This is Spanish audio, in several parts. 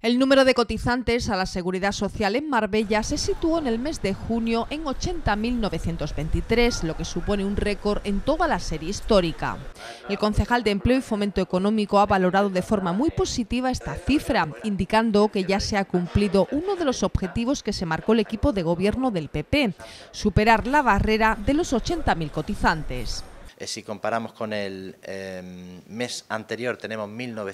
El número de cotizantes a la Seguridad Social en Marbella se situó en el mes de junio en 80.923, lo que supone un récord en toda la serie histórica. El concejal de Empleo y Fomento Económico ha valorado de forma muy positiva esta cifra, indicando que ya se ha cumplido uno de los objetivos que se marcó el equipo de gobierno del PP, superar la barrera de los 80.000 cotizantes. Si comparamos con el mes anterior tenemos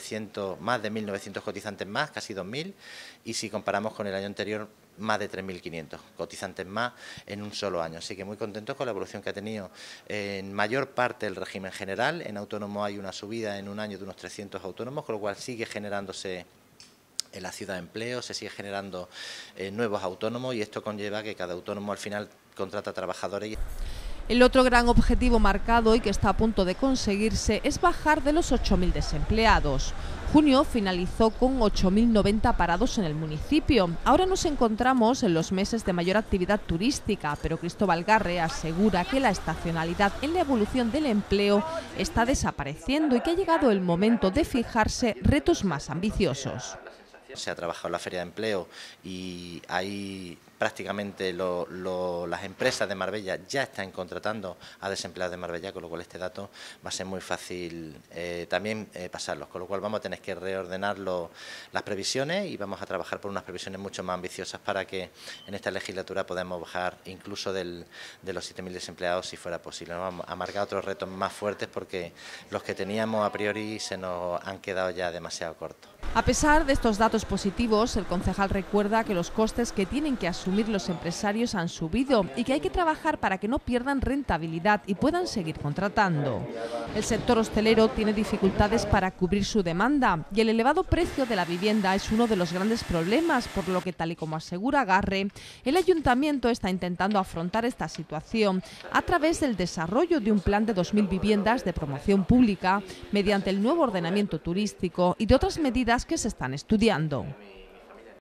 más de 1.900 cotizantes más, casi 2.000, y si comparamos con el año anterior más de 3.500 cotizantes más en un solo año. Así que muy contentos con la evolución que ha tenido en mayor parte del régimen general. En autónomo hay una subida en un año de unos 300 autónomos, con lo cual sigue generándose en la ciudad de empleo, se sigue generando nuevos autónomos, y esto conlleva que cada autónomo al final contrata trabajadores. El otro gran objetivo marcado y que está a punto de conseguirse es bajar de los 8.000 desempleados. Junio finalizó con 8.090 parados en el municipio. Ahora nos encontramos en los meses de mayor actividad turística, pero Cristóbal Garre asegura que la estacionalidad en la evolución del empleo está desapareciendo y que ha llegado el momento de fijarse retos más ambiciosos. Se ha trabajado en la Feria de Empleo y ahí prácticamente las empresas de Marbella ya están contratando a desempleados de Marbella, con lo cual este dato va a ser muy fácil también pasarlos, con lo cual vamos a tener que reordenar las previsiones y vamos a trabajar por unas previsiones mucho más ambiciosas para que en esta legislatura podamos bajar incluso de los 7.000 desempleados si fuera posible. Nos vamos a marcar otros retos más fuertes porque los que teníamos a priori se nos han quedado ya demasiado cortos. A pesar de estos datos positivos, el concejal recuerda que los costes que tienen que asumir los empresarios han subido y que hay que trabajar para que no pierdan rentabilidad y puedan seguir contratando. El sector hostelero tiene dificultades para cubrir su demanda y el elevado precio de la vivienda es uno de los grandes problemas, por lo que, tal y como asegura Garre, el ayuntamiento está intentando afrontar esta situación a través del desarrollo de un plan de 2.000 viviendas de promoción pública mediante el nuevo ordenamiento turístico y de otras medidas que se están estudiando.